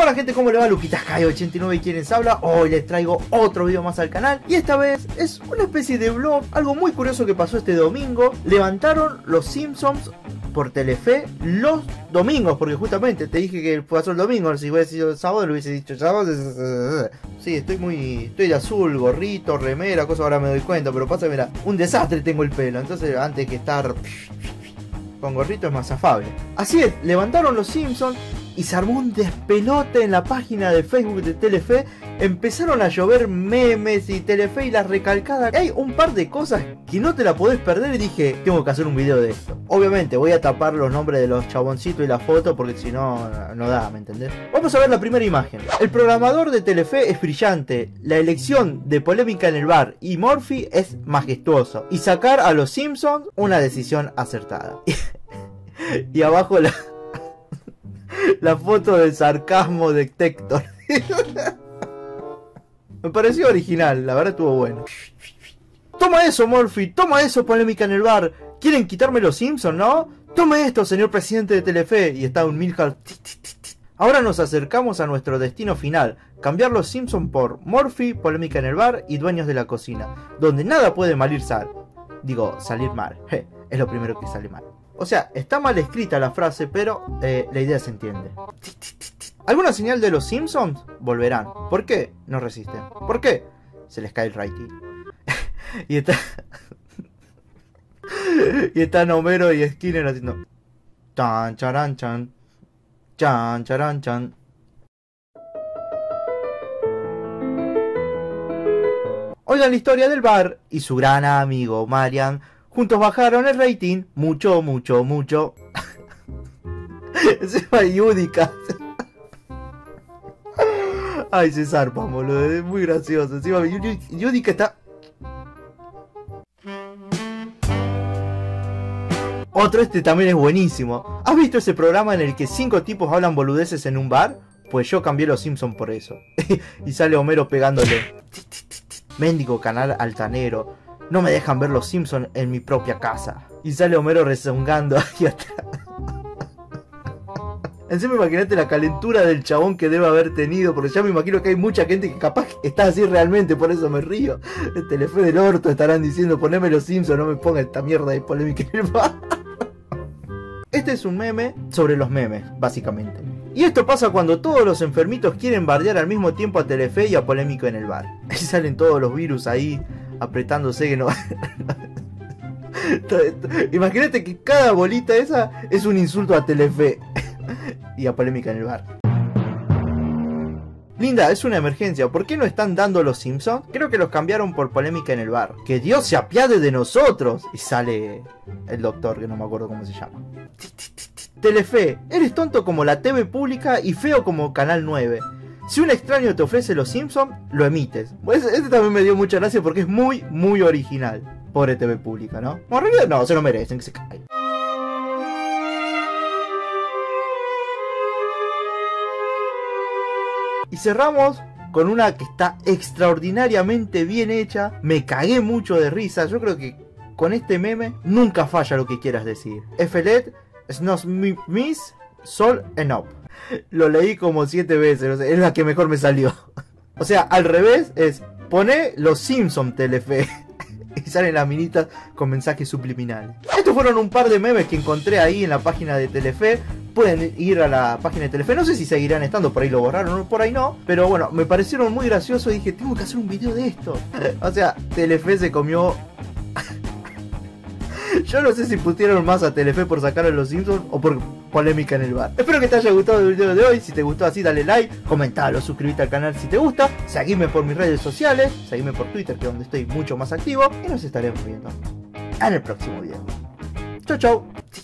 Hola gente, ¿cómo le va? LuquitasKai89 y quien les habla. Hoy les traigo otro video más al canal y esta vez es una especie de vlog. Algo muy curioso que pasó este domingo. Levantaron los Simpsons por Telefe los domingos, porque justamente te dije que pasó el domingo. Si hubiese sido el sábado, lo hubiese dicho sábado. Sí, estoy de azul, gorrito, remera, cosa, ahora me doy cuenta, pero pasa, mira, un desastre tengo el pelo. Entonces antes que estar con gorrito es más afable. Así es, levantaron los Simpsons y se armó un despelote en la página de Facebook de Telefe. Empezaron a llover memes y Telefe y las recalcadas. Hay un par de cosas que no te la podés perder y dije, tengo que hacer un video de esto. Obviamente voy a tapar los nombres de los chaboncitos y la foto porque si no, no da, ¿me entendés? Vamos a ver la primera imagen. El programador de Telefe es brillante. La elección de Polémica en el Bar y Murphy es majestuoso. Y sacar a los Simpsons, una decisión acertada. Y abajo la foto del sarcasmo detector. Me pareció original, la verdad estuvo bueno. Toma eso, Murphy, toma eso, Polémica en el Bar. ¿Quieren quitarme los Simpsons, no? Tome esto, señor presidente de Telefe. Y está un Milhouse. Ahora nos acercamos a nuestro destino final. Cambiar los Simpsons por Murphy, Polémica en el Bar y Dueños de la Cocina, donde nada puede salir mal. Es lo primero que sale mal. O sea, está mal escrita la frase, pero la idea se entiende. ¿Alguna señal de los Simpsons? Volverán. ¿Por qué? No resisten. ¿Por qué? Se les cae el rating. y están Homero y Skinner haciendo chan charan chan, chan charan chan. Oigan la historia del bar y su gran amigo Marian. Juntos bajaron el rating mucho. Encima Yudica. Ay, se zarpa, boludo. Es muy gracioso. Encima Yudica está... Otro, este también es buenísimo. ¿Has visto ese programa en el que 5 tipos hablan boludeces en un bar? Pues yo cambié los Simpsons por eso. Y sale Homero pegándole. Mendigo canal altanero. No me dejan ver los Simpsons en mi propia casa. Y sale Homero rezongando ahí atrás. Encima imagínate la calentura del chabón que debe haber tenido. Porque ya me imagino que hay mucha gente que capaz está así realmente. Por eso me río. El Telefe del orto estarán diciendo: poneme los Simpsons, no me ponga esta mierda de Polémica en el Bar. Este es un meme sobre los memes, básicamente. Y esto pasa cuando todos los enfermitos quieren bardear al mismo tiempo a Telefe y a Polémica en el Bar. Y salen todos los virus ahí apretándose que no... Imagínate que cada bolita esa es un insulto a Telefe y a Polémica en el Bar. Linda, es una emergencia. ¿Por qué no están dando los Simpsons? Creo que los cambiaron por Polémica en el Bar. ¡Que Dios se apiade de nosotros! Y sale el doctor, que no me acuerdo cómo se llama. Telefe, eres tonto como la TV pública y feo como Canal 9. Si un extraño te ofrece los Simpsons, lo emites. Pues este también me dio mucha gracia porque es muy original. Pobre TV pública, ¿no? Bueno, en realidad no, se lo merecen, que se caigan. Y cerramos con una que está extraordinariamente bien hecha. Me cagué mucho de risa. Yo creo que con este meme nunca falla lo que quieras decir. Efelet, snos mis, sol enop. Lo leí como 7 veces, o sea, es la que mejor me salió. O sea, al revés es: pone los Simpsons Telefe. Y salen las minitas con mensajes subliminales. Estos fueron un par de memes que encontré ahí en la página de Telefe. Pueden ir a la página de Telefe. No sé si seguirán estando, por ahí lo borraron, por ahí no. Pero bueno, me parecieron muy graciosos y dije, tengo que hacer un video de esto. O sea, Telefe se comió... Yo no sé si pusieron más a Telefe por sacar a los Simpsons o por Polémica en el Bar. Espero que te haya gustado el video de hoy. Si te gustó así, dale like, comentalo, suscríbete al canal si te gusta. Seguime por mis redes sociales, seguime por Twitter, que es donde estoy mucho más activo. Y nos estaremos viendo en el próximo video. Chau.